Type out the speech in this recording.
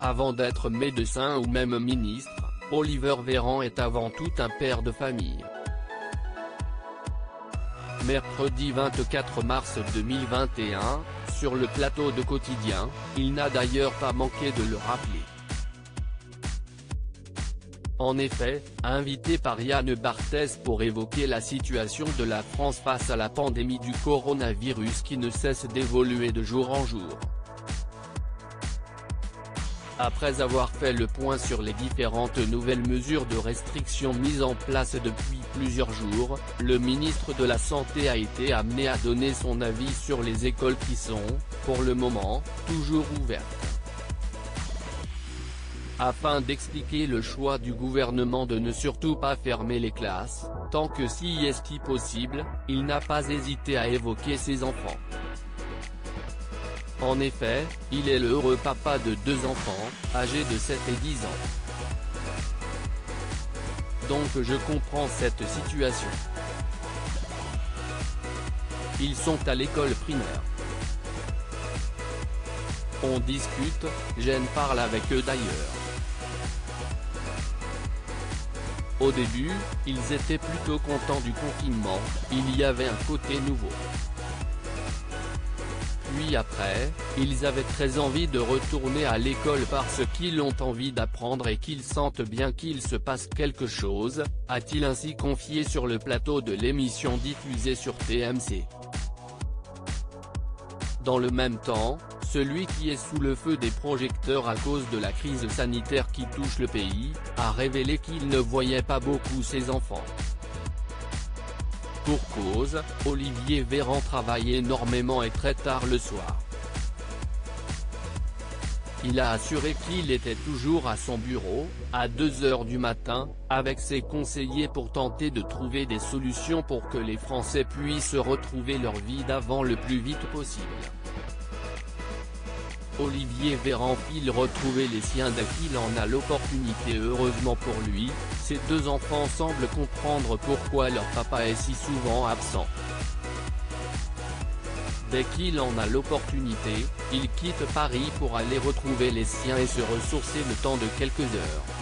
Avant d'être médecin ou même ministre, Olivier Véran est avant tout un père de famille. Mercredi 24 mars 2021, sur le plateau de Quotidien, il n'a d'ailleurs pas manqué de le rappeler. En effet, invité par Yann Barthès pour évoquer la situation de la France face à la pandémie du coronavirus qui ne cesse d'évoluer de jour en jour. Après avoir fait le point sur les différentes nouvelles mesures de restriction mises en place depuis plusieurs jours, le ministre de la Santé a été amené à donner son avis sur les écoles qui sont, pour le moment, toujours ouvertes. Afin d'expliquer le choix du gouvernement de ne surtout pas fermer les classes, tant que si est possible, il n'a pas hésité à évoquer ses enfants. En effet, il est le heureux papa de 2 enfants, âgés de 7 et 10 ans. Donc je comprends cette situation. Ils sont à l'école primaire. On discute, j'en parle avec eux d'ailleurs. Au début, ils étaient plutôt contents du confinement, il y avait un côté nouveau. Puis après, ils avaient très envie de retourner à l'école parce qu'ils ont envie d'apprendre et qu'ils sentent bien qu'il se passe quelque chose, a-t-il ainsi confié sur le plateau de l'émission diffusée sur TMC. Dans le même temps, celui qui est sous le feu des projecteurs à cause de la crise sanitaire qui touche le pays, a révélé qu'il ne voyait pas beaucoup ses enfants. Pour cause, Olivier Véran travaille énormément et très tard le soir. Il a assuré qu'il était toujours à son bureau, à 2 h du matin, avec ses conseillers pour tenter de trouver des solutions pour que les Français puissent retrouver leur vie d'avant le plus vite possible. Olivier Véran file retrouver les siens dès qu'il en a l'opportunité. Heureusement pour lui, ses 2 enfants semblent comprendre pourquoi leur papa est si souvent absent. Dès qu'il en a l'opportunité, il quitte Paris pour aller retrouver les siens et se ressourcer le temps de quelques heures.